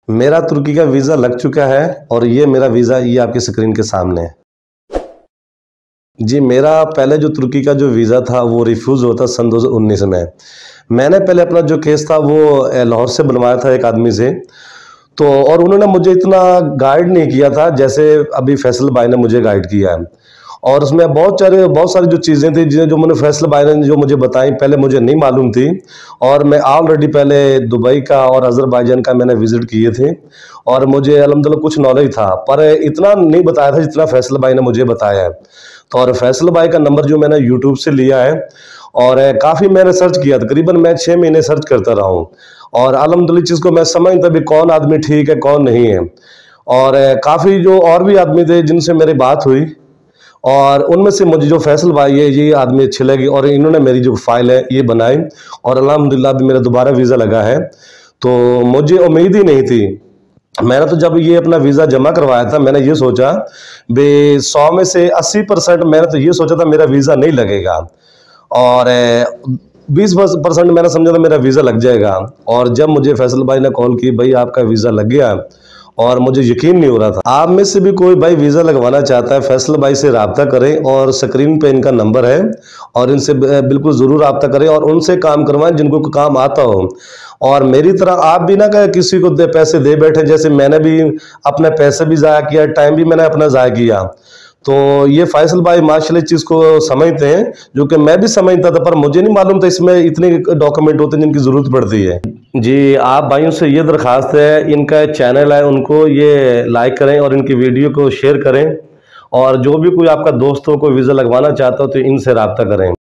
मेरा तुर्की का वीज़ा लग चुका है और ये मेरा वीज़ा ये आपकी स्क्रीन के सामने है। जी, मेरा पहले जो तुर्की का जो वीज़ा था वो रिफ्यूज़ हुआ था सन 2019 में। मैंने पहले अपना जो केस था वो लाहौर से बनवाया था एक आदमी से। तो और उन्होंने मुझे इतना गाइड नहीं किया था जैसे अभी फैसल भाई ने मुझे गाइड किया है। और उसमें बहुत सारी जो चीज़ें थी जो मैंने फैसल भाई ने जो मुझे बताई पहले मुझे नहीं मालूम थी। और मैं ऑलरेडी पहले दुबई का और अज़रबैजान का मैंने विज़िट किए थे और मुझे अल्हम्दुलिल्लाह कुछ नॉलेज था, पर इतना नहीं बताया था जितना फैसल भाई ने मुझे बताया है। तो और फैसल भाई का नंबर जो मैंने यूट्यूब से लिया है और काफ़ी मैंने सर्च किया, तकरीबन मैं 6 महीने सर्च करता रहा हूँ और अल्हम्दुलिल्लाह चीज़ को मैं समझता भी कौन आदमी ठीक है कौन नहीं है। और काफ़ी जो और भी आदमी थे जिनसे मेरी बात हुई और उनमें से मुझे जो फैसल भाई है ये आदमी अच्छे लगे और इन्होंने मेरी जो फाइल है ये बनाई और अल्हम्दुलिल्लाह अभी मेरा दोबारा वीज़ा लगा है। तो मुझे उम्मीद ही नहीं थी। मैंने तो जब ये अपना वीज़ा जमा करवाया था मैंने ये सोचा बे 100 में से 80% मैंने तो ये सोचा था मेरा वीज़ा नहीं लगेगा और 20% मैंने समझा था मेरा वीज़ा लग जाएगा। और जब मुझे फैसल भाई ने कॉल की भाई आपका वीज़ा लग गया और मुझे यकीन नहीं हो रहा था। आप में से भी कोई भाई वीज़ा लगवाना चाहता है फैसल भाई से रब्ता करें और स्क्रीन पे इनका नंबर है और इनसे बिल्कुल ज़रूर रब्ता करें और उनसे काम करवाएं जिनको काम आता हो। और मेरी तरह आप भी ना कहे किसी को पैसे दे बैठे, जैसे मैंने भी अपने पैसे भी ज़ाया किया, टाइम भी मैंने अपना ज़ाया किया। तो ये फैसल भाई माशाल्लाह इस चीज़ को समझते हैं जो कि मैं भी समझता था, पर मुझे नहीं मालूम था इसमें इतने डॉक्यूमेंट होते हैं जिनकी ज़रूरत पड़ती है। जी, आप भाइयों से ये दरख्वास्त है, इनका चैनल है उनको ये लाइक करें और इनकी वीडियो को शेयर करें और जो भी कोई आपका दोस्त हो कोई वीज़ा लगवाना चाहता हो तो इनसे रब्ता करें।